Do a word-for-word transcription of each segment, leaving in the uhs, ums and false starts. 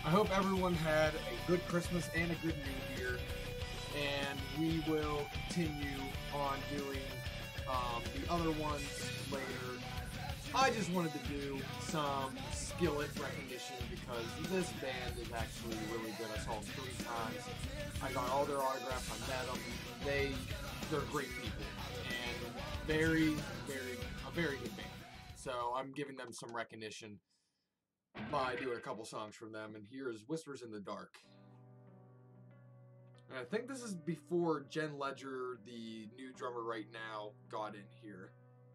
I hope everyone had a good Christmas and a good New Year, and we will continue on doing um, the other ones later. I just wanted to do some Skillet recognition because this band is actually really good. I saw them three times. I got all their autographs. I met them. They, they're great people and very, very, a very good band. So I'm giving them some recognition by doing a couple songs from them. And here's Whispers in the Dark. And I think this is before Jen Ledger, the new drummer right now, got in here.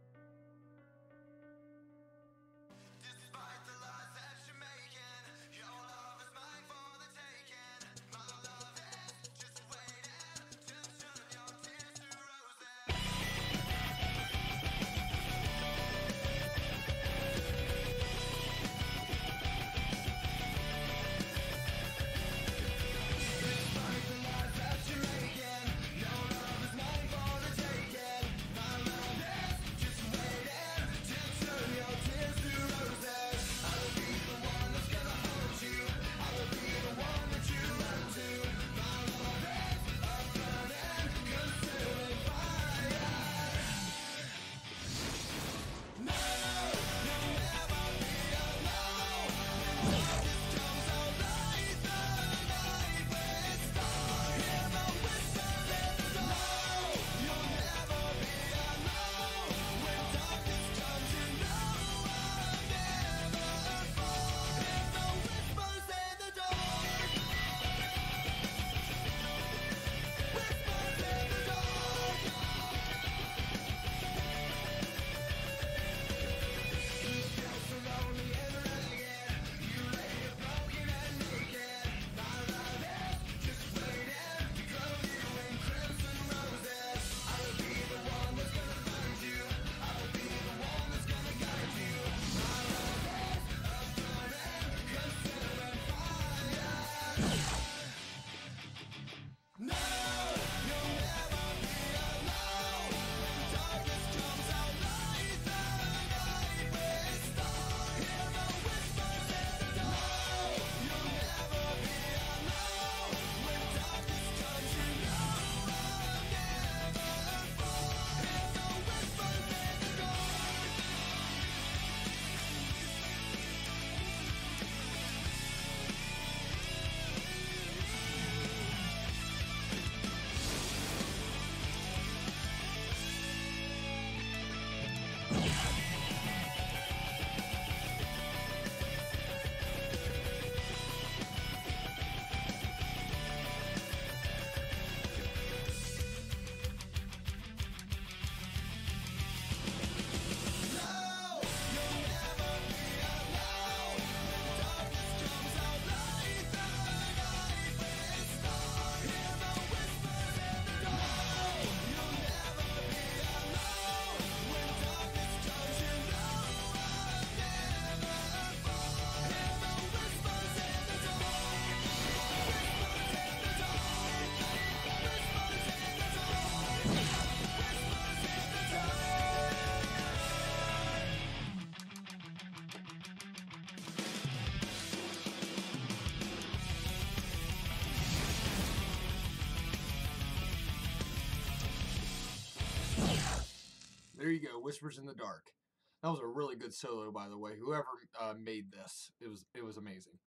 There you go, Whispers in the Dark. That was a really good solo, by the way. Whoever uh, made this, it was it was amazing.